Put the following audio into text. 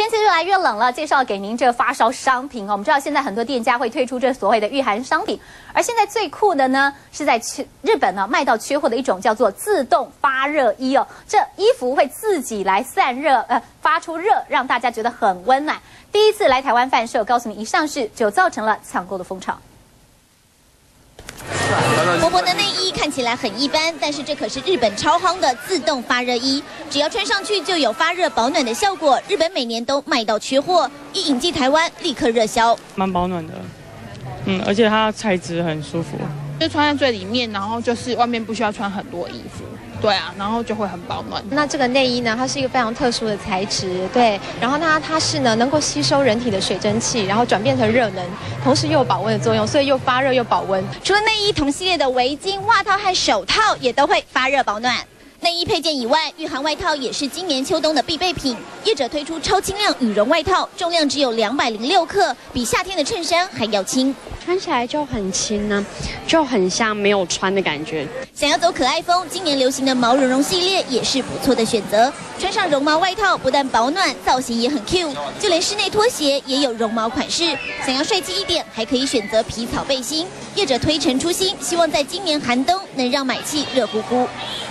天气越来越冷了，介绍给您这发烧商品哦。我们知道现在很多店家会推出这所谓的御寒商品，而现在最酷的呢，是在日本呢卖到缺货的一种叫做自动发热衣哦。这衣服会自己来散热，发出热，让大家觉得很温暖。第一次来台湾贩售，告诉你一上市就造成了抢购的风潮。 薄薄的内衣看起来很一般，但是这可是日本超夯的自动发热衣，只要穿上去就有发热保暖的效果。日本每年都卖到缺货，一引进台湾立刻热销， 蛮保暖的，而且它材质很舒服， 就穿在最里面，然后就是外面不需要穿很多衣服。 对啊，然后就会很保暖。 那这个内衣呢，它是一个非常特殊的材质，对。然后呢，它是呢能够吸收人体的水蒸气，然后转变成热能，同时又有保温的作用，所以又发热又保温。 除了内衣，同系列的围巾、袜套和手套也都会发热保暖。内衣配件以外，御寒外套也是今年秋冬的必备品。业者推出超轻量羽绒外套，重量只有206克，比夏天的衬衫还要轻。 穿起来就很轻呢，就很像没有穿的感觉。 想要走可爱风，今年流行的毛茸茸系列也是不错的选择。穿上绒毛外套，不但保暖，造型也很 Q， 就连室内拖鞋也有绒毛款式。想要帅气一点，还可以选择皮草背心。业者推陈出新，希望在今年寒冬能让买气热乎乎。